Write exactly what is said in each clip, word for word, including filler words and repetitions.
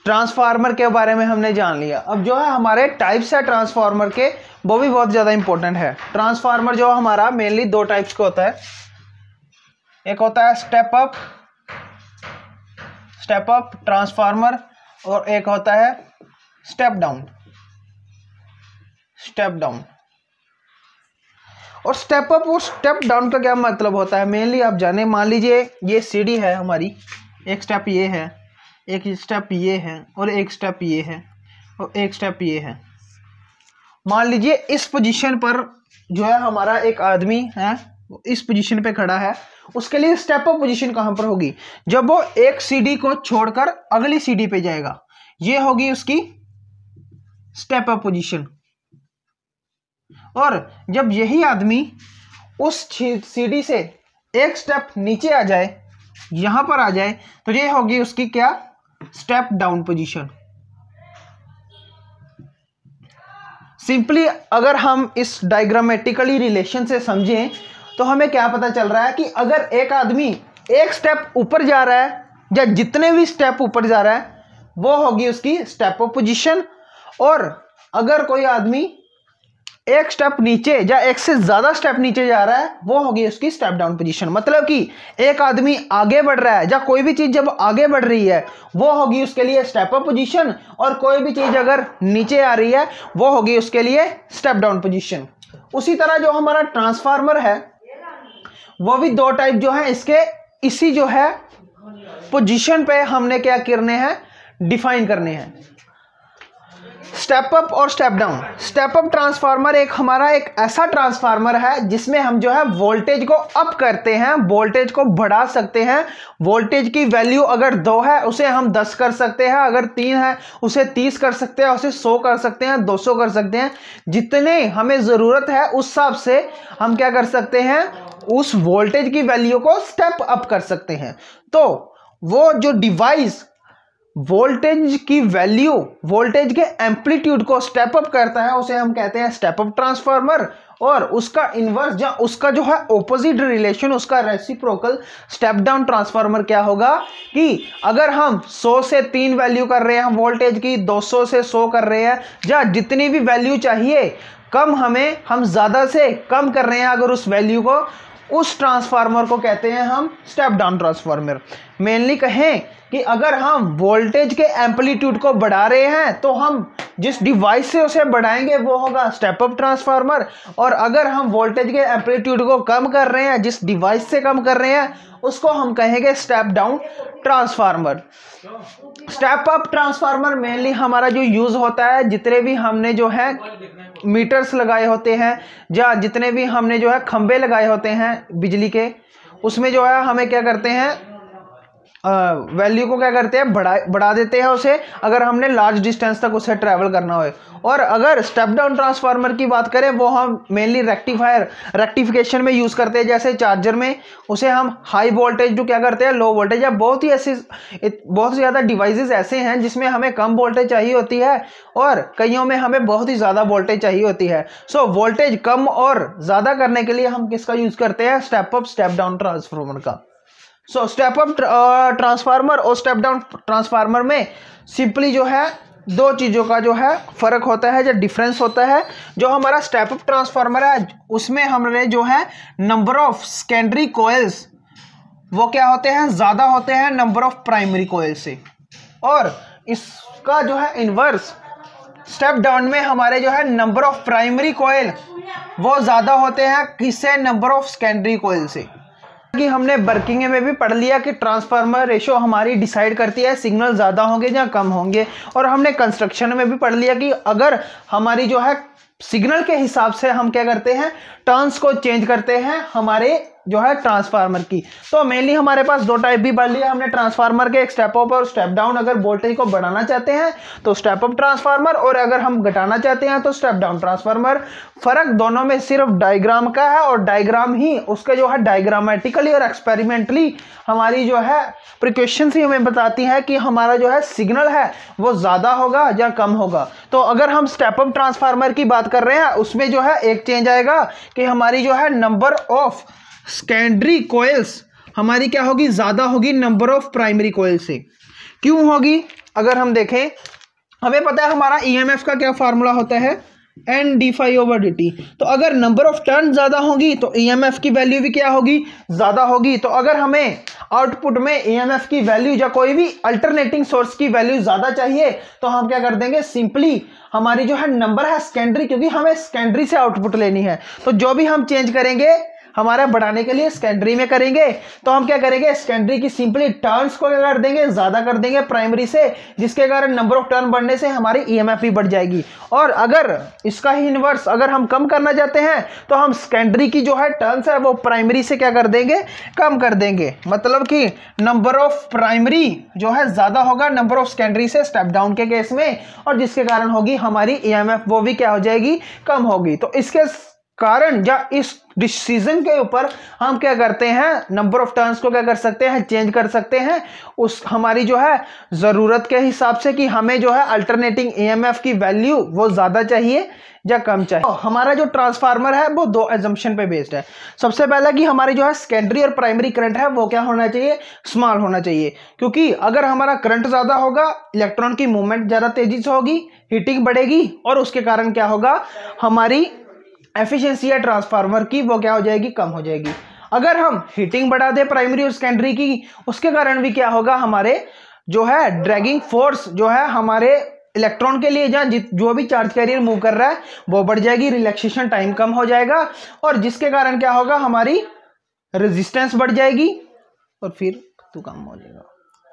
Transformer के बारे में हमने जान लिया। अब जो है हमारे टाइप्स है ट्रांसफार्मर के, वो भी बहुत ज़्यादा इंपॉर्टेंट है। ट्रांसफार्मर जो हमारा मेनली दो टाइप्स का होता है, एक होता है step up step up transformer और एक होता है स्टेप डाउन स्टेप डाउन और स्टेप अप और स्टेप डाउन का क्या मतलब होता है मेनली आप जाने। मान लीजिए ये सीढ़ी है हमारी, एक स्टेप ये है, एक स्टेप ये है और एक स्टेप ये है और एक स्टेप ये है। मान लीजिए इस पोजीशन पर जो है हमारा एक आदमी है, इस पोजीशन पे खड़ा है, उसके लिए स्टेप अप पोजीशन कहां पर होगी, जब वो एक सीढ़ी को छोड़कर अगली सीढ़ी पे जाएगा, ये होगी उसकी स्टेप अप पोजीशन। और जब यही आदमी उस सीढ़ी से एक स्टेप नीचे आ जाए, यहां पर आ जाए, तो ये होगी उसकी क्या, स्टेप डाउन पोजीशन। सिंपली अगर हम इस डायग्रामेटिकली रिलेशन से समझें तो हमें क्या पता चल रहा है कि अगर एक आदमी एक स्टेप ऊपर जा रहा है या जितने भी स्टेप ऊपर जा रहा है वो होगी उसकी स्टेप अप पोजीशन, और अगर कोई आदमी एक स्टेप नीचे या एक से ज्यादा स्टेप नीचे जा रहा है वो होगी उसकी स्टेप डाउन पोजीशन। मतलब कि एक आदमी आगे बढ़ रहा है या कोई भी चीज जब आगे बढ़ रही है वो होगी उसके लिए स्टेप अप पोजीशन, और कोई भी चीज अगर नीचे आ रही है वो होगी उसके लिए स्टेप डाउन पोजीशन। उसी तरह जो हमारा ट्रांसफार्मर है वो भी दो टाइप जो है इसके, इसी जो है पोजीशन पे हमने क्या करने हैं, डिफाइन करने हैं, स्टेप अप और step down. Step up transformer एक हमारा एक ऐसा ट्रांसफार्मर है जिसमें हम जो है वोल्टेज को अप करते हैं, वोल्टेज को बढ़ा सकते हैं। वोल्टेज की वैल्यू अगर दो है उसे हम दस कर सकते हैं, अगर तीन है उसे तीस कर सकते हैं, उसे सौ कर सकते हैं, दो सौ कर सकते हैं। जितने हमें ज़रूरत है उस हिसाब से हम क्या कर सकते हैं, उस वोल्टेज की वैल्यू को स्टेप अप कर सकते हैं। तो वो जो डिवाइस वोल्टेज की वैल्यू, वोल्टेज के एम्पलीट्यूड को स्टेप अप करता है उसे हम कहते हैं स्टेप अप ट्रांसफार्मर, और उसका इनवर्स या उसका जो है ऑपोजिट रिलेशन, उसका रेसिप्रोकल स्टेप डाउन ट्रांसफार्मर क्या होगा कि अगर हम सौ से तीन वैल्यू कर रहे हैं वोल्टेज की, दो सौ से सौ कर रहे हैं, या जितनी भी वैल्यू चाहिए कम हमें, हम ज़्यादा से कम कर रहे हैं अगर उस वैल्यू को, उस ट्रांसफार्मर को कहते हैं हम स्टेप डाउन ट्रांसफार्मर। मेनली कहें कि अगर हम वोल्टेज के एम्पलीट्यूड को बढ़ा रहे हैं तो हम जिस डिवाइस से उसे बढ़ाएंगे वो होगा स्टेप अप ट्रांसफार्मर, और अगर हम वोल्टेज के एम्पलीट्यूड को कम कर रहे हैं, जिस डिवाइस से कम कर रहे हैं, उसको हम कहेंगे step down transformer. Step up transformer mainly हमारा जो यूज होता है, जितने भी हमने जो है मीटर्स लगाए होते हैं या जितने भी हमने जो है खंबे लगाए होते हैं बिजली के, उसमें जो है हमें क्या करते हैं, वैल्यू को क्या करते हैं, बढ़ा बढ़ा देते हैं उसे, अगर हमने लार्ज डिस्टेंस तक उसे ट्रैवल करना हो। और अगर स्टेप डाउन ट्रांसफार्मर की बात करें वो हम मेनली रेक्टिफायर रेक्टिफिकेशन में यूज़ करते हैं, जैसे चार्जर में उसे हम हाई वोल्टेज जो क्या करते हैं, लो वोल्टेज, या बहुत ही ऐसे बहुत ज़्यादा डिवाइसेस ऐसे हैं जिसमें हमें कम वोल्टेज चाहिए होती है और कईयों में हमें बहुत ही ज़्यादा वोल्टेज चाहिए होती है। सो वोल्टेज कम और ज़्यादा करने के लिए हम किसका यूज़ करते हैं, step up step down transformer का। सो स्टेप अप ट्रांसफार्मर और स्टेप डाउन ट्रांसफार्मर में सिंपली जो है दो चीज़ों का जो है फ़र्क होता है, जो डिफरेंस होता है। जो हमारा स्टेप अप ट्रांसफार्मर है उसमें हमने जो है नंबर ऑफ सेकेंडरी कोयल्स वो क्या होते हैं, ज़्यादा होते हैं नंबर ऑफ प्राइमरी कोयल से, और इसका जो है इन्वर्स स्टेप डाउन में हमारे जो है नंबर ऑफ प्राइमरी कोयल वो ज़्यादा होते हैं किससे, नंबर ऑफ सेकेंडरी कोयल से। कि हमने वर्किंग में भी पढ़ लिया कि ट्रांसफार्मर रेशो हमारी डिसाइड करती है सिग्नल ज़्यादा होंगे या कम होंगे, और हमने कंस्ट्रक्शन में भी पढ़ लिया कि अगर हमारी जो है सिग्नल के हिसाब से हम क्या करते हैं, टर्न्स को चेंज करते हैं हमारे जो है ट्रांसफार्मर की। तो मेनली हमारे पास दो टाइप भी पढ़ लिया हमने ट्रांसफार्मर के, एक स्टेप अप और स्टेप डाउन। अगर वोल्टेज को बढ़ाना चाहते हैं तो स्टेप अप ट्रांसफार्मर, और अगर हम घटाना चाहते हैं तो स्टेप डाउन ट्रांसफार्मर। फर्क दोनों में सिर्फ डायग्राम का है, और डायग्राम ही उसके जो है डायग्रामेटिकली और एक्सपेरिमेंटली हमारी जो है प्रिकॉशंस ही हमें बताती है कि हमारा जो है सिग्नल है वो ज़्यादा होगा या कम होगा। तो अगर हम स्टेप अप ट्रांसफार्मर की बात कर रहे हैं उसमें जो है एक चेंज आएगा कि हमारी जो है नंबर ऑफ सेकेंडरी कोयल्स हमारी क्या होगी, ज़्यादा होगी नंबर ऑफ प्राइमरी कोयल से। क्यों होगी? अगर हम देखें, हमें पता है हमारा ईएमएफ का क्या फार्मूला होता है, N D phi over D T. तो अगर नंबर ऑफ टर्न ज़्यादा होगी तो ईएमएफ की वैल्यू भी क्या होगी, ज़्यादा होगी। तो अगर हमें आउटपुट में ईएमएफ की वैल्यू या कोई भी अल्टरनेटिंग सोर्स की वैल्यू ज़्यादा चाहिए तो हम क्या कर देंगे, सिंपली हमारी जो है नंबर है सेकेंडरी, क्योंकि हमें सेकेंडरी से आउटपुट लेनी है, तो जो भी हम चेंज करेंगे हमारा बढ़ाने के लिए सेकेंडरी में करेंगे। तो हम क्या करेंगे, सेकेंडरी की सिंपली टर्न्स को क्या कर देंगे, ज़्यादा कर देंगे प्राइमरी से, जिसके कारण नंबर ऑफ टर्न बढ़ने से हमारी ईएमएफ भी बढ़ जाएगी। और अगर इसका ही इनवर्स अगर हम कम करना चाहते हैं तो हम सेकेंडरी की जो है टर्न्स है वो प्राइमरी से क्या कर देंगे, कम कर देंगे। मतलब कि नंबर ऑफ प्राइमरी जो है ज़्यादा होगा नंबर ऑफ सेकेंडरी से स्टेप डाउन के केस में, और जिसके कारण होगी हमारी ईएमएफ वो भी क्या हो जाएगी, कम होगी। तो इसके कारण या इस डिसीजन के ऊपर हम क्या करते हैं, नंबर ऑफ टर्न्स को क्या कर सकते हैं, चेंज कर सकते हैं उस हमारी जो है ज़रूरत के हिसाब से, कि हमें जो है अल्टरनेटिंग ईएमएफ की वैल्यू वो ज़्यादा चाहिए या कम चाहिए। तो हमारा जो ट्रांसफार्मर है वो दो एजम्पशन पे बेस्ड है। सबसे पहला कि हमारी जो है सेकेंडरी और प्राइमरी करंट है वो क्या होना चाहिए, स्मॉल होना चाहिए, क्योंकि अगर हमारा करंट ज़्यादा होगा इलेक्ट्रॉन की मूवमेंट ज़्यादा तेजी से होगी, हीटिंग बढ़ेगी, और उसके कारण क्या होगा, हमारी एफिशिएंसी है ट्रांसफार्मर की वो क्या हो जाएगी, कम हो जाएगी। अगर हम हीटिंग बढ़ा दें प्राइमरी और सेकेंडरी की, उसके कारण भी क्या होगा, हमारे जो है ड्रैगिंग फोर्स जो है हमारे इलेक्ट्रॉन के लिए जहाँ जो भी चार्ज कैरियर मूव कर रहा है वो बढ़ जाएगी, रिलैक्सेशन टाइम कम हो जाएगा, और जिसके कारण क्या होगा, हमारी रेजिस्टेंस बढ़ जाएगी और फिर तो कम हो जाएगा।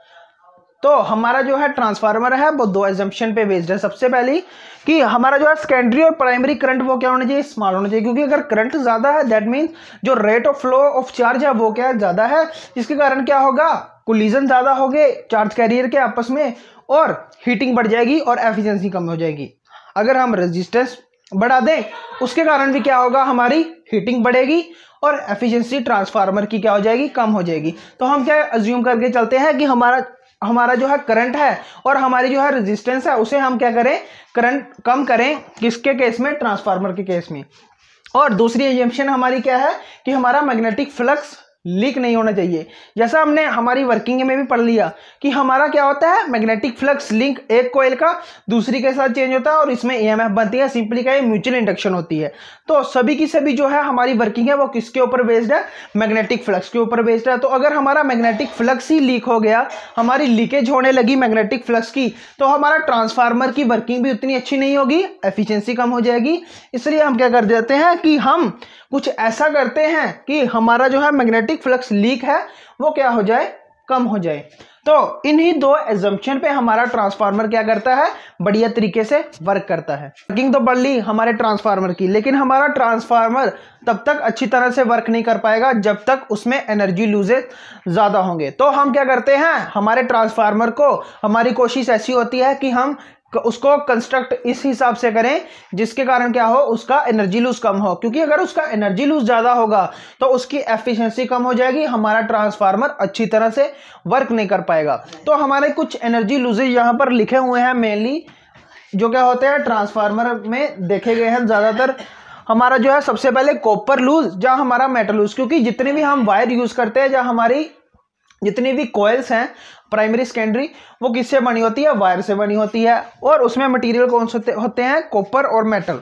तो हमारा जो है ट्रांसफार्मर है वो दो एजम्पशन पे बेस्ड है। सबसे पहली कि हमारा जो है सेकेंडरी और प्राइमरी करंट वो क्या होना चाहिए, स्मॉल होना चाहिए, क्योंकि अगर करंट ज़्यादा है दैट मीन्स जो rate of flow of charge है वो क्या ज़्यादा है, जिसके कारण क्या होगा, कोलिजन ज़्यादा हो गए चार्ज कैरियर के आपस में, और हीटिंग बढ़ जाएगी और एफिशिएंसी कम हो जाएगी। अगर हम रेजिस्टेंस बढ़ा दें उसके कारण भी क्या होगा, हमारी हीटिंग बढ़ेगी और एफिशिएंसी ट्रांसफार्मर की क्या हो जाएगी, कम हो जाएगी। तो हम क्या अज्यूम करके चलते हैं कि हमारा हमारा जो है करंट है और हमारी जो है रेजिस्टेंस है उसे हम क्या करें, करंट कम करें, किसके केस में, ट्रांसफार्मर के केस में। और दूसरी एजम्पशन हमारी क्या है कि हमारा मैग्नेटिक फ्लक्स लीक नहीं होना चाहिए। जैसा हमने हमारी वर्किंग में भी पढ़ लिया कि हमारा क्या होता है, मैग्नेटिक फ्लक्स लिंक एक कॉइल का दूसरी के साथ चेंज होता है और इसमें ईएमएफ बनती है, सिंपली क्या है, म्यूचुअल इंडक्शन होती है। तो सभी की सभी जो है हमारी वर्किंग है वो किसके ऊपर बेस्ड है, मैग्नेटिक फ्लक्स के ऊपर बेस्ड है। तो अगर हमारा मैग्नेटिक फ्लक्स ही लीक हो गया, हमारी लीकेज होने लगी मैग्नेटिक फ्लक्स की, तो हमारा ट्रांसफार्मर की वर्किंग भी उतनी अच्छी नहीं होगी, एफिशिएंसी कम हो जाएगी। इसलिए हम क्या कर देते हैं कि हम कुछ ऐसा करते हैं कि हमारा जो है मैग्नेटिक फ्लक्स लीक है वो क्या हो जाए, कम हो जाए। तो इन्हीं दो एजम्पशन पे हमारा ट्रांसफार्मर क्या करता है, बढ़िया तरीके से वर्क करता है। वर्किंग तो बढ़ ली हमारे ट्रांसफार्मर की, लेकिन हमारा ट्रांसफार्मर तब तक अच्छी तरह से वर्क नहीं कर पाएगा जब तक उसमें एनर्जी लूजेज ज़्यादा होंगे। तो हम क्या करते हैं, हमारे ट्रांसफार्मर को, हमारी कोशिश ऐसी होती है कि हम उसको कंस्ट्रक्ट इस हिसाब से करें जिसके कारण क्या हो, उसका एनर्जी लूज कम हो, क्योंकि अगर उसका एनर्जी लूज ज़्यादा होगा तो उसकी एफिशिएंसी कम हो जाएगी, हमारा ट्रांसफार्मर अच्छी तरह से वर्क नहीं कर पाएगा। तो हमारे कुछ एनर्जी लूजेज यहाँ पर लिखे हुए हैं, मेनली जो क्या होते हैं ट्रांसफार्मर में देखे गए हैं ज़्यादातर। हमारा जो है सबसे पहले कॉपर लूज या हमारा मेटल लूज, क्योंकि जितने भी हम वायर यूज़ करते हैं या हमारी जितनी भी कॉइल्स हैं प्राइमरी सेकेंडरी वो किससे बनी होती है, वायर से बनी होती है, और उसमें मटेरियल कौन से होते हैं, कॉपर और मेटल।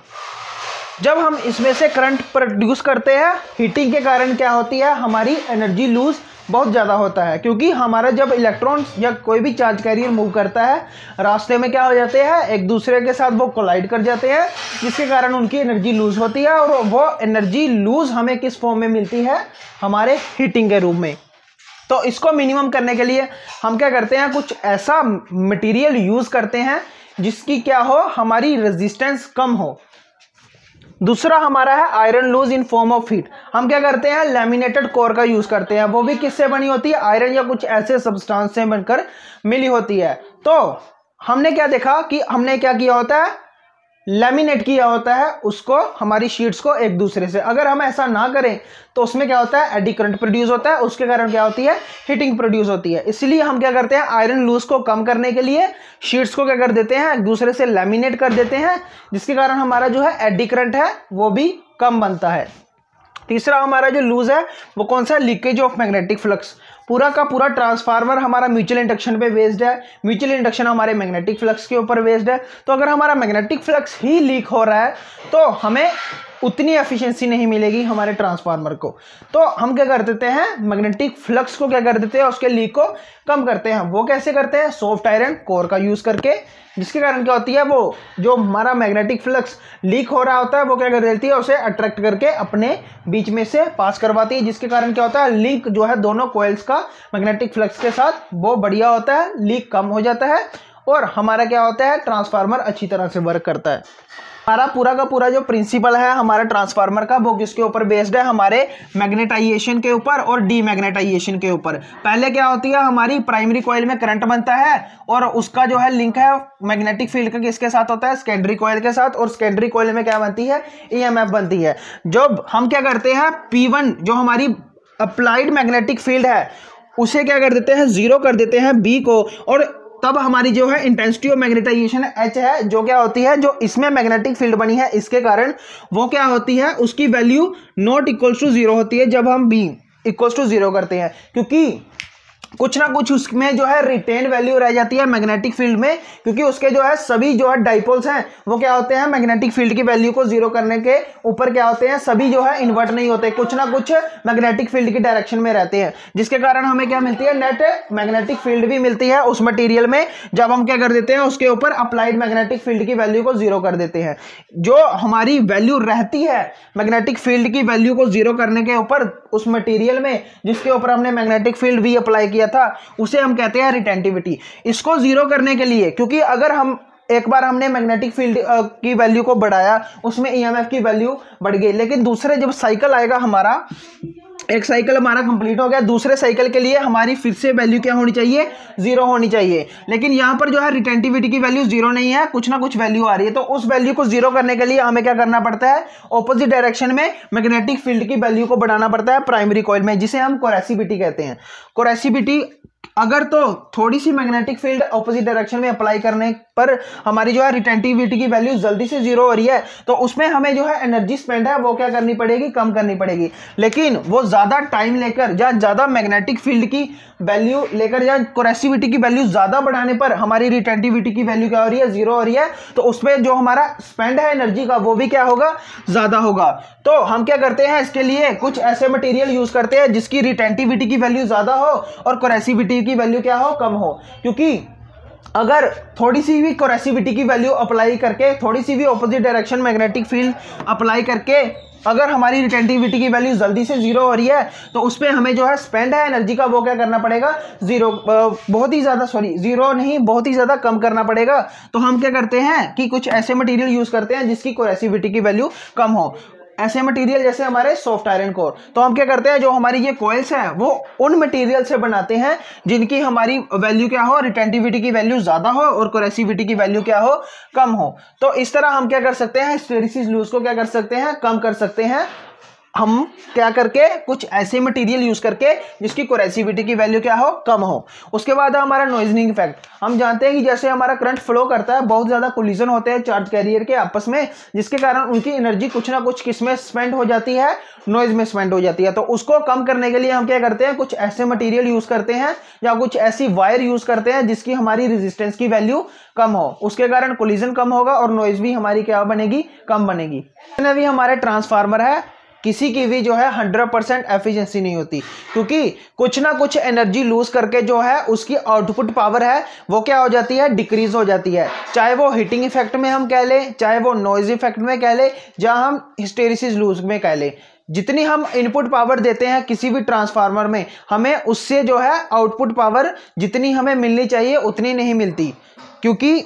जब हम इसमें से करंट प्रोड्यूस करते हैं, हीटिंग के कारण क्या होती है, हमारी एनर्जी लूज बहुत ज़्यादा होता है, क्योंकि हमारा जब इलेक्ट्रॉन्स या कोई भी चार्ज कैरियर मूव करता है रास्ते में क्या हो जाते हैं, एक दूसरे के साथ वो कोलाइड कर जाते हैं, जिसके कारण उनकी एनर्जी लूज होती है, और वो एनर्जी लूज हमें किस फॉर्म में मिलती है, हमारे हीटिंग के रूप में। तो इसको मिनिमम करने के लिए हम क्या करते हैं, कुछ ऐसा मटेरियल यूज़ करते हैं जिसकी क्या हो, हमारी रेजिस्टेंस कम हो। दूसरा हमारा है iron loss in form of heat. हम क्या करते हैं, लैमिनेटेड कोर का यूज़ करते हैं, वो भी किससे बनी होती है, आयरन या कुछ ऐसे सब्सटेंस से बनकर मिली होती है। तो हमने क्या देखा कि हमने क्या किया होता है, लैमिनेट किया होता है उसको, हमारी शीट्स को एक दूसरे से। अगर हम ऐसा ना करें तो उसमें क्या होता है, एडी करंट प्रोड्यूस होता है, उसके कारण क्या होती है, हीटिंग प्रोड्यूस होती है। इसलिए हम क्या करते हैं, आयरन लूज को कम करने के लिए शीट्स को क्या कर देते हैं, एक दूसरे से लैमिनेट कर देते हैं, जिसके कारण हमारा जो है एडी करंट है वो भी कम बनता है। तीसरा हमारा जो लूज है वो कौन सा, लीकेज ऑफ मैग्नेटिक फ्लक्स। पूरा का पूरा ट्रांसफार्मर हमारा म्यूचुअल इंडक्शन पे बेस्ड है, म्यूचुअल इंडक्शन हमारे मैग्नेटिक फ्लक्स के ऊपर बेस्ड है। तो अगर हमारा मैग्नेटिक फ्लक्स ही लीक हो रहा है तो हमें उतनी एफिशिएंसी नहीं मिलेगी हमारे ट्रांसफार्मर को। तो हम क्या कर देते हैं, मैग्नेटिक फ्लक्स को क्या कर देते हैं, उसके लीक को कम करते हैं। वो कैसे करते हैं, सॉफ्ट आयरन कोर का यूज करके, जिसके कारण क्या होती है, वो जो हमारा मैग्नेटिक फ्लक्स लीक हो रहा होता है वो क्या कर देती है, उसे अट्रैक्ट करके अपने बीच में से पास करवाती है, जिसके कारण क्या होता है, लिंक जो है दोनों कॉइल्स का मैग्नेटिक फ्लक्स के साथ वो बढ़िया होता है, लीक कम हो जाता है और हमारा क्या होता है, ट्रांसफार्मर अच्छी तरह से वर्क करता है। हमारा पूरा का पूरा जो प्रिंसिपल है हमारा ट्रांसफार्मर का, वो किसके ऊपर बेस्ड है, हमारे मैग्नेटाइजेशन के ऊपर और डीमैग्नेटाइजेशन के ऊपर। पहले क्या होती है, हमारी प्राइमरी कॉइल में करंट बनता है और उसका जो है लिंक है मैग्नेटिक फील्ड का किसके साथ होता है, सेकेंडरी कॉइल के साथ, और सेकेंडरी कॉइल में क्या बनती है, ईएमएफ बनती है। जब हम क्या करते हैं, पी वन जो हमारी अप्लाइड मैग्नेटिक फील्ड है उसे क्या कर देते हैं, जीरो कर देते हैं बी को, और तब हमारी जो है इंटेंसिटी ऑफ मैग्नेटाइजेशन एच है, जो क्या होती है, जो इसमें मैग्नेटिक फील्ड बनी है इसके कारण वो क्या होती है, उसकी value not equals to zero होती है जब हम बी इक्वल्स टू जीरो करते हैं, क्योंकि कुछ ना कुछ उसमें जो है रिटेन वैल्यू रह जाती है मैग्नेटिक फील्ड में, क्योंकि उसके जो है सभी जो है डाइपोल्स हैं वो क्या होते हैं, मैग्नेटिक फील्ड की वैल्यू को जीरो करने के ऊपर क्या होते हैं, सभी जो है इन्वर्ट नहीं होते, कुछ ना कुछ मैग्नेटिक फील्ड की डायरेक्शन में रहते हैं, जिसके कारण हमें क्या मिलती है, नेट मैग्नेटिक फील्ड भी मिलती है उस मटेरियल में जब हम क्या कर देते हैं, उसके ऊपर अप्लाइड मैग्नेटिक फील्ड की वैल्यू को जीरो कर देते हैं। जो हमारी वैल्यू रहती है मैग्नेटिक फील्ड की वैल्यू को जीरो करने के ऊपर उस मटेरियल में जिसके ऊपर हमने मैग्नेटिक फील्ड भी अप्लाई किया था, उसे हम कहते हैं रिटेंटिविटी। इसको जीरो करने के लिए, क्योंकि अगर हम एक बार हमने मैग्नेटिक फील्ड की वैल्यू को बढ़ाया, उसमें ईएमएफ की वैल्यू बढ़ गई, लेकिन दूसरे जब साइकिल आएगा हमारा, एक साइकिल हमारा कंप्लीट हो गया, दूसरे साइकिल के लिए हमारी फिर से वैल्यू क्या होनी चाहिए, जीरो होनी चाहिए, लेकिन यहां पर जो है रिटेंटिविटी की वैल्यू जीरो नहीं है, कुछ ना कुछ वैल्यू आ रही है। तो उस वैल्यू को जीरो करने के लिए हमें क्या करना पड़ता है, ऑपोजिट डायरेक्शन में मैग्नेटिक फील्ड की वैल्यू को बढ़ाना पड़ता है प्राइमरी कॉइल में, जिसे हम कोरेसिविटी कहते हैं। कोरेसिविटी अगर तो थोड़ी सी मैग्नेटिक फील्ड ऑपोजिट डायरेक्शन में अप्लाई करने पर हमारी जो है रिटेंटिविटी की वैल्यू जल्दी से जीरो हो रही है, तो उसमें हमें जो है एनर्जी स्पेंड है वो क्या करनी पड़ेगी, कम करनी पड़ेगी। लेकिन वो ज्यादा टाइम लेकर या ज्यादा मैग्नेटिक फील्ड की वैल्यू लेकर या कोरेसिविटी की वैल्यू ज्यादा बढ़ाने पर हमारी रिटेंटिविटी की वैल्यू क्या हो रही है, जीरो हो रही है, तो उसमें जो हमारा स्पेंड है एनर्जी का वो भी क्या होगा, ज्यादा होगा। तो हम क्या करते हैं, इसके लिए कुछ ऐसे मटेरियल यूज करते हैं जिसकी रिटेंटिविटी की वैल्यू ज्यादा हो और कोरेसिविटी की वैल्यू क्या हो, कम हो, क्योंकि अगर थोड़ी सी भी कोरेसिविटी की वैल्यू अप्लाई करके, थोड़ी सी भी opposite direction magnetic field apply करके अगर हमारी रिटेंटिविटी की वैल्यू जल्दी से जीरो हो रही है, तो उस पर हमें जो है स्पेंड है एनर्जी का वो क्या करना पड़ेगा, जीरो, बहुत ही ज्यादा, सॉरी जीरो नहीं, बहुत ही ज्यादा कम करना पड़ेगा। तो हम क्या करते हैं कि कुछ ऐसे मटेरियल यूज करते हैं जिसकी कोरेसिविटी की वैल्यू कम हो। ऐसे मटेरियल जैसे हमारे सॉफ्ट आयरन कोर, तो हम क्या करते हैं, जो हमारी ये कॉइल्स हैं वो उन मटेरियल से बनाते हैं जिनकी हमारी वैल्यू क्या हो, रिटेंटिविटी की वैल्यू ज्यादा हो और कोरेसिविटी की वैल्यू क्या हो, कम हो। तो इस तरह हम क्या कर सकते हैं, हिस्टैरिसीस लूज को क्या कर सकते हैं, कम कर सकते हैं हम क्या करके, कुछ ऐसे मटेरियल यूज करके जिसकी कोरेसिविटी की वैल्यू क्या हो, कम हो। उसके बाद हमारा नॉइजनिंग इफेक्ट। हम जानते हैं कि जैसे हमारा करंट फ्लो करता है, बहुत ज्यादा कोलिजन होते हैं चार्ज कैरियर के आपस में, जिसके कारण उनकी एनर्जी कुछ ना कुछ किसमें स्पेंड हो जाती है, नॉइज में स्पेंड हो जाती है। तो उसको कम करने के लिए हम क्या करते हैं, कुछ ऐसे मटेरियल यूज करते हैं या कुछ ऐसी वायर यूज करते हैं जिसकी हमारी रेजिस्टेंस की वैल्यू कम हो, उसके कारण कोलिजन कम होगा और नॉइज भी हमारी क्या बनेगी, कम बनेगी। भी हमारे ट्रांसफार्मर है, किसी की भी जो है हंड्रेड परसेंट एफिशिएंसी नहीं होती, क्योंकि कुछ ना कुछ एनर्जी लूज करके जो है उसकी आउटपुट पावर है वो क्या हो जाती है, डिक्रीज हो जाती है। चाहे वो हीटिंग इफेक्ट में हम कह लें, चाहे वो नॉइज इफेक्ट में कह लें, या हम हिस्टैरिसीस लूज में कह लें। जितनी हम इनपुट पावर देते हैं किसी भी ट्रांसफार्मर में, हमें उससे जो है आउटपुट पावर जितनी हमें मिलनी चाहिए उतनी नहीं मिलती, क्योंकि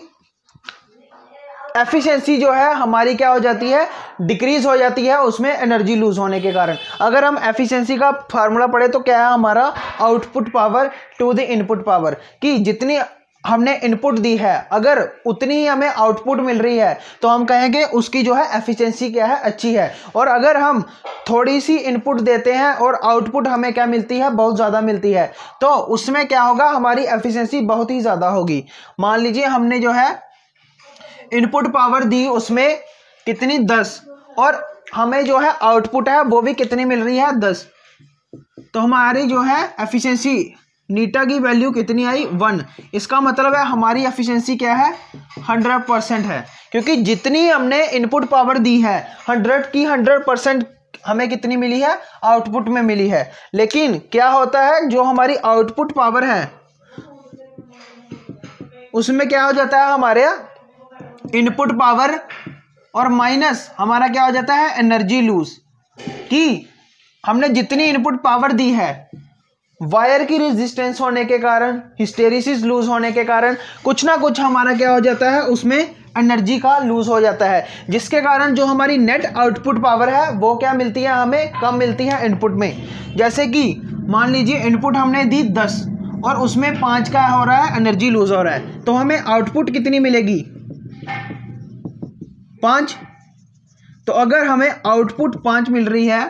एफिशिएंसी जो है हमारी क्या हो जाती है, डिक्रीज हो जाती है उसमें एनर्जी लूज होने के कारण। अगर हम एफिशिएंसी का फार्मूला पढ़े तो क्या है हमारा, output power to the input power, कि जितनी हमने इनपुट दी है अगर उतनी ही हमें आउटपुट मिल रही है तो हम कहेंगे उसकी जो है एफिशिएंसी क्या है, अच्छी है। और अगर हम थोड़ी सी इनपुट देते हैं और आउटपुट हमें क्या मिलती है, बहुत ज़्यादा मिलती है, तो उसमें क्या होगा, हमारी एफिशिएंसी बहुत ही ज़्यादा होगी। मान लीजिए हमने जो है इनपुट पावर दी उसमें कितनी, दस, और हमें जो है आउटपुट है वो भी कितनी मिल रही है, दस। तो हमारी जो है एफिशिएंसी नीटा की वैल्यू कितनी आई, वन। इसका मतलब है हमारी एफिशिएंसी क्या है, हंड्रेड परसेंट है, क्योंकि जितनी हमने इनपुट पावर दी है हंड्रेड की हंड्रेड परसेंट हमें कितनी मिली है, आउटपुट में मिली है। लेकिन क्या होता है, जो हमारी आउटपुट पावर है उसमें क्या हो जाता है, हमारे इनपुट पावर और माइनस हमारा क्या हो जाता है, एनर्जी लूज, कि हमने जितनी इनपुट पावर दी है वायर की रेजिस्टेंस होने के कारण, हिस्टेरिसिस लूज होने के कारण कुछ ना कुछ हमारा क्या हो जाता है, उसमें एनर्जी का लूज हो जाता है, जिसके कारण जो हमारी नेट आउटपुट पावर है वो क्या मिलती है, हमें कम मिलती है इनपुट में। जैसे कि मान लीजिए इनपुट हमने दी दस और उसमें पाँच का हो रहा है, एनर्जी लूज हो रहा है, तो हमें आउटपुट कितनी मिलेगी, पाँच। तो अगर हमें आउटपुट पाँच मिल रही है,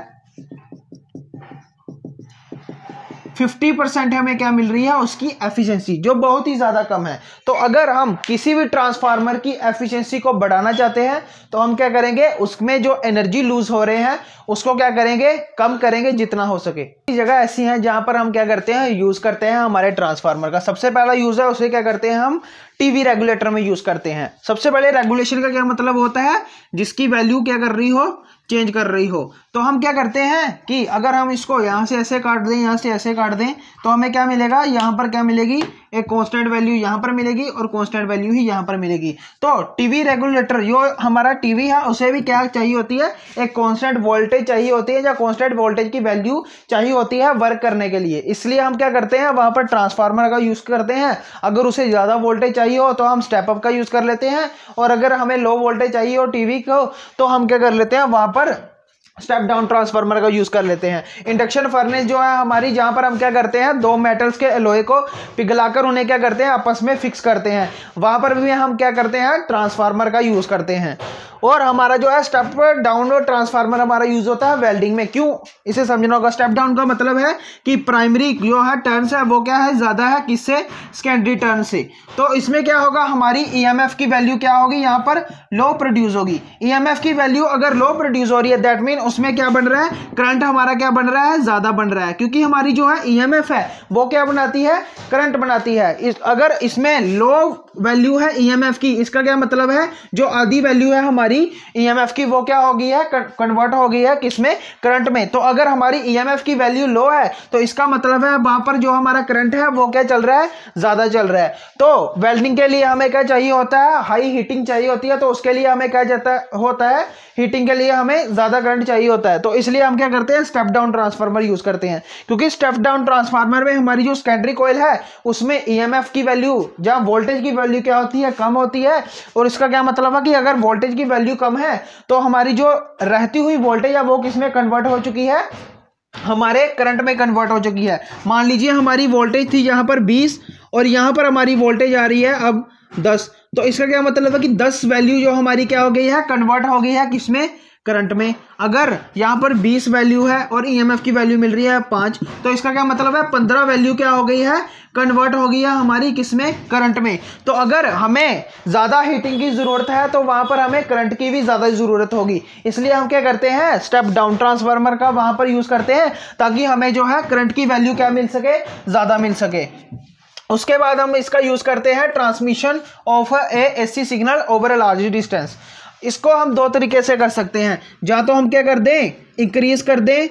फिफ्टी परसेंट हमें क्या मिल रही है, उसकी एफिशिएंसी, जो बहुत ही ज़्यादा कम है। तो अगर हम किसी भी ट्रांसफार्मर की एफिशिएंसी को बढ़ाना चाहते हैं तो हम क्या करेंगे, उसमें जो एनर्जी लूज हो रहे हैं उसको क्या करेंगे, कम करेंगे जितना हो सके। जगह ऐसी हैं जहां पर हम क्या करते हैं, यूज़ करते हैं हमारे ट्रांसफार्मर का। सबसे पहला यूज़ है उसे क्या करते हैं, हम टीवी रेगुलेटर में यूज़ करते हैं। सबसे पहले रेगुलेशन का क्या मतलब होता है, जिसकी वैल्यू क्या कर रही हो, चेंज कर रही हो। तो हम क्या करते हैं कि अगर हम इसको यहाँ से ऐसे काट दें, यहाँ से ऐसे काट दें, तो हमें क्या मिलेगा, यहाँ पर क्या मिलेगी, एक कांस्टेंट वैल्यू यहाँ पर मिलेगी और कांस्टेंट वैल्यू ही यहाँ पर मिलेगी। तो टीवी रेगुलेटर, जो हमारा टीवी है उसे भी क्या चाहिए होती है, एक कांस्टेंट वोल्टेज चाहिए होती है, या कांस्टेंट वोल्टेज की वैल्यू चाहिए होती है वर्क करने के लिए। इसलिए हम क्या करते हैं, वहाँ पर ट्रांसफार्मर का यूज़ करते हैं। अगर उसे ज़्यादा वोल्टेज चाहिए हो तो हम स्टेप अप का यूज़ कर लेते हैं, और अगर हमें लो वोल्टेज चाहिए हो टीवी को तो हम क्या कर लेते हैं, वहाँ पर स्टेप डाउन ट्रांसफार्मर का यूज कर लेते हैं। इंडक्शन फर्नेस जो है हमारी, जहां पर हम क्या करते हैं, दो मेटल्स के एलॉय को पिघलाकर उन्हें क्या करते हैं, आपस में फिक्स करते हैं, वहां पर भी हम क्या करते हैं, ट्रांसफार्मर का यूज करते हैं। और हमारा जो है स्टेप डाउन ट्रांसफार्मर हमारा यूज होता है वेल्डिंग में। क्यों, इसे समझना होगा। स्टेप डाउन का मतलब है कि प्राइमरी जो है टर्न्स है वो क्या है, ज्यादा है किससे, सेकेंडरी टर्न से। तो इसमें क्या होगा, हमारी ईएमएफ की वैल्यू क्या होगी, यहाँ पर लो प्रोड्यूस होगी। ईएमएफ की वैल्यू अगर लो प्रोड्यूस हो रही है, दैट मीन उसमें क्या बन रहा है, करंट हमारा क्या बन रहा है, ज्यादा बन रहा है, क्योंकि हमारी जो है ईएमएफ है वो क्या बनाती है, करंट बनाती है। इस, अगर इसमें लो वैल्यू है ईएमएफ की, इसका क्या मतलब है, जो आधी वैल्यू है हमारी ईएमएफ की वो क्या हो गई है, कन्वर्ट हो गई है किसमें, करंट में। तो अगर हमारी ईएमएफ की वैल्यू लो है तो इसका मतलब है वहां पर जो हमारा करंट है वो क्या चल रहा है, ज्यादा चल रहा है। तो वेल्डिंग के लिए हमें क्या चाहिए होता है, हाई हीटिंग चाहिए होती है। तो उसके लिए हमें क्या जाता होता है, हीटिंग के लिए हमें ज्यादा करंट चाहिए होता है। तो इसलिए हम क्या करते हैं, स्टेप डाउन ट्रांसफार्मर यूज करते हैं, क्योंकि स्टेप डाउन ट्रांसफार्मर में हमारी जो सेकेंडरी कॉइल है उसमें ईएमएफ की वैल्यू, जहां वोल्टेज की वैल्यू क्या होती है, कम होती है। और इसका क्या मतलब है कि अगर वोल्टेज की वैल्यू कम है तो हमारी जो रहती हुई वोल्टेज है वो किसमें कन्वर्ट हो चुकी है, हमारे करंट में कन्वर्ट हो चुकी है। मान लीजिए हमारी वोल्टेज थी यहाँ पर बीस और यहाँ पर हमारी वोल्टेज आ रही है अब दस। तो इसका क्या मतलब है कि दस वैल्यू जो हमारी क्या हो गई है, कन्वर्ट हो गई है किसमें, करंट में। अगर यहाँ पर बीस वैल्यू है और ईएमएफ की वैल्यू मिल रही है पाँच, तो इसका क्या मतलब है, पंद्रह वैल्यू क्या हो गई है, कन्वर्ट हो गई है हमारी किसमें, करंट में। तो अगर हमें ज़्यादा हीटिंग की ज़रूरत है तो वहाँ पर हमें करंट की भी ज़्यादा ज़रूरत होगी। इसलिए हम क्या करते हैं, स्टेप डाउन ट्रांसफार्मर का वहाँ पर यूज़ करते हैं, ताकि हमें जो है करंट की वैल्यू क्या मिल सके, ज़्यादा मिल सके। उसके बाद हम इसका यूज़ करते हैं transmission of a AC signal over a large distance. इसको हम दो तरीके से कर सकते हैं, या तो हम क्या कर दें, इंक्रीज कर दें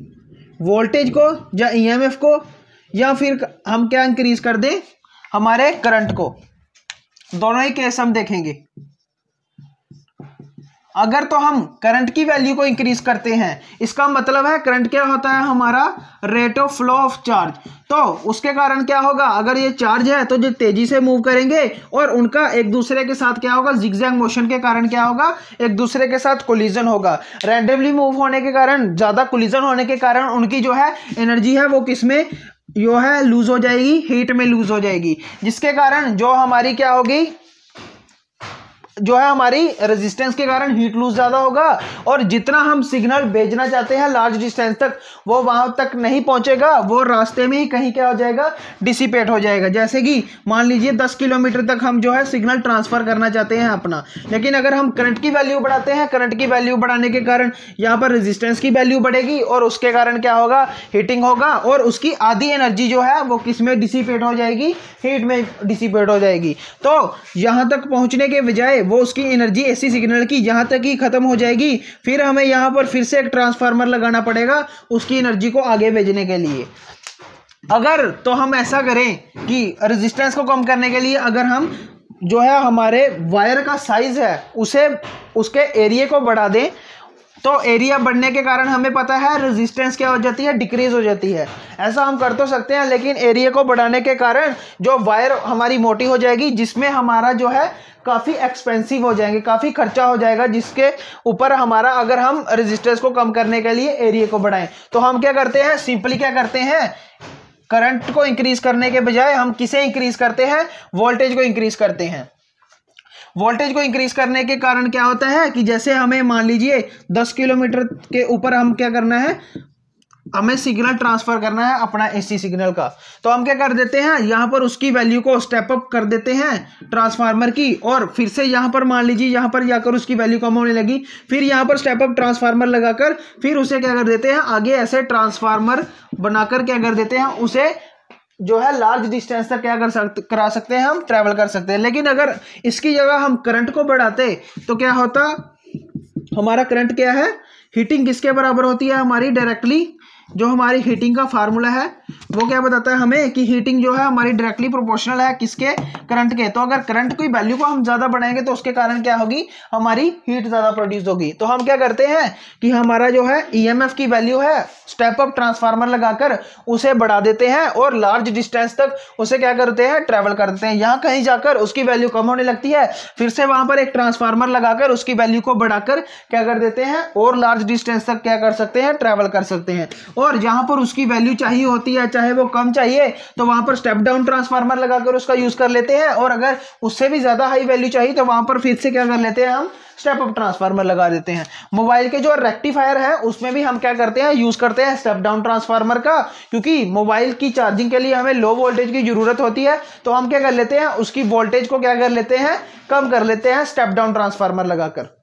वोल्टेज को या ईएमएफ को, या फिर हम क्या इंक्रीज कर दें हमारे करंट को। दोनों ही केस हम देखेंगे। अगर तो हम करंट की वैल्यू को इंक्रीज करते हैं, इसका मतलब है करंट क्या होता है हमारा, rate of flow of charge. तो उसके कारण क्या होगा, अगर ये चार्ज है तो जो तेजी से मूव करेंगे और उनका एक दूसरे के साथ क्या होगा, जिगजैग मोशन के कारण क्या होगा, एक दूसरे के साथ कोलिजन होगा। रैंडमली मूव होने के कारण, ज्यादा कोलिजन होने के कारण उनकी जो है एनर्जी है वो किसमें जो है लूज हो जाएगी, हीट में लूज हो जाएगी, जिसके कारण जो हमारी क्या होगी, जो है हमारी रेजिस्टेंस के कारण हीट लूज ज़्यादा होगा, और जितना हम सिग्नल भेजना चाहते हैं लार्ज डिस्टेंस तक वो वहां तक नहीं पहुंचेगा, वो रास्ते में ही कहीं क्या हो जाएगा, डिसिपेट हो जाएगा। जैसे कि मान लीजिए दस किलोमीटर तक हम जो है सिग्नल ट्रांसफर करना चाहते हैं अपना, लेकिन अगर हम करंट की वैल्यू बढ़ाते हैं, करंट की वैल्यू बढ़ाने के कारण यहाँ पर रेजिस्टेंस की वैल्यू बढ़ेगी और उसके कारण क्या होगा, हीटिंग होगा, और उसकी आधी एनर्जी जो है वो किस में डिसिपेट हो जाएगी, हीट में डिसिपेट हो जाएगी। तो यहाँ तक पहुँचने के बजाय वो उसकी एनर्जी एसी सिग्नल की यहाँ तक ही खत्म हो जाएगी, फिर हमें यहाँ पर फिर से एक ट्रांसफार्मर लगाना पड़ेगा उसकी एनर्जी को आगे भेजने के लिए। अगर तो हम ऐसा करें कि रेजिस्टेंस को कम करने के लिए अगर हम जो है हमारे वायर का साइज है उसे उसके एरिया को बढ़ा दें, तो एरिया बढ़ने के कारण हमें पता है रेजिस्टेंस क्या हो जाती है, डिक्रीज हो जाती है। ऐसा हम कर तो सकते हैं, लेकिन एरिया को बढ़ाने के कारण जो वायर हमारी मोटी हो जाएगी, जिसमें हमारा जो है काफ़ी एक्सपेंसिव हो जाएंगे, काफ़ी खर्चा हो जाएगा, जिसके ऊपर हमारा अगर हम रेजिस्टेंस को कम करने के लिए एरिया को बढ़ाएं तो हम क्या करते हैं, सिंपली क्या करते हैं, करंट को इंक्रीज करने के बजाय हम किसे इंक्रीज करते हैं, वोल्टेज को इंक्रीज करते हैं। वोल्टेज को इंक्रीज करने के कारण क्या होता है कि जैसे हमें मान लीजिए दस किलोमीटर के ऊपर हम क्या करना है, हमें सिग्नल ट्रांसफर करना है अपना एसी सिग्नल का, तो हम क्या कर देते हैं, यहाँ पर उसकी वैल्यू को स्टेप अप कर देते हैं ट्रांसफार्मर की, और फिर से यहाँ पर मान लीजिए यहाँ पर जाकर उसकी वैल्यू कम होने लगी, फिर यहाँ पर स्टेप अप ट्रांसफार्मर लगाकर फिर उसे क्या कर देते हैं, आगे ऐसे ट्रांसफार्मर बनाकर क्या कर देते हैं, उसे जो है लार्ज डिस्टेंस तक क्या कर सकते करा सकते हैं, हम ट्रैवल कर सकते हैं। लेकिन अगर इसकी जगह हम करंट को बढ़ाते तो क्या होता, हमारा करंट क्या है, हीटिंग किसके बराबर होती है हमारी, डायरेक्टली जो हमारी हीटिंग का फार्मूला है वो क्या बताता है हमें कि हीटिंग जो है हमारी डायरेक्टली प्रोपोर्शनल है किसके, करंट के। तो अगर करंट की वैल्यू को हम ज़्यादा बढ़ाएंगे तो उसके कारण क्या होगी, हमारी हीट ज़्यादा प्रोड्यूस होगी। तो हम क्या करते हैं कि हमारा जो है ईएमएफ की वैल्यू है, स्टेप अप ट्रांसफार्मर लगाकर उसे बढ़ा देते हैं और लार्ज डिस्टेंस तक उसे क्या करते हैं, ट्रैवल करते हैं। यहाँ कहीं जाकर उसकी वैल्यू कम होने लगती है, फिर से वहां पर एक ट्रांसफार्मर लगाकर उसकी वैल्यू को बढ़ाकर क्या कर देते हैं, और लार्ज डिस्टेंस तक क्या कर सकते हैं, ट्रैवल कर सकते हैं। और जहां पर उसकी वैल्यू चाहिए होती है, चाहे वो कम चाहिए, तो वहां पर स्टेप डाउन ट्रांसफार्मर लगाकर उसका यूज कर लेते हैं, और अगर उससे भी ज्यादा हाई वैल्यू चाहिए तो वहां पर फिर से क्या कर लेते हैं, हम स्टेप अप ट्रांसफार्मर लगा देते हैं। मोबाइल के जो रेक्टिफायर है उसमें भी हम क्या करते हैं, यूज करते हैं स्टेप डाउन ट्रांसफार्मर का, क्योंकि मोबाइल की चार्जिंग के लिए हमें लो वोल्टेज की जरूरत होती है, तो हम क्या कर लेते हैं, उसकी वोल्टेज को क्या कर लेते हैं, कम कर लेते हैं स्टेप डाउन ट्रांसफार्मर लगाकर।